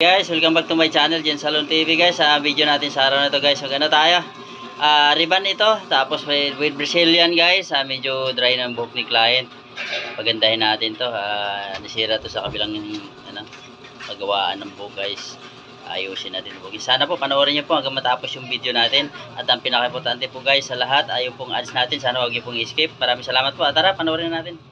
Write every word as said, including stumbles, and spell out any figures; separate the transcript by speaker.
Speaker 1: Guys, welcome back to my channel, Jen Salon T V guys. Sa video natin sa araw na to guys, magano tayo? Uh, ribbon ito, tapos with, with Brazilian guys. Uh, medyo dry ng buhok ni client. Pagandahin natin to. Uh, nasira to sa kabilang ano, paggawaan ng buhok guys. Ayusin natin po. Sana po panoorin niyo po hanggang matapos yung video natin. At ang pinaka-importante po guys sa lahat ay yung pong ads natin. Sana huwag niyo pong i-skip. Maraming salamat po. At tara, panoorin natin.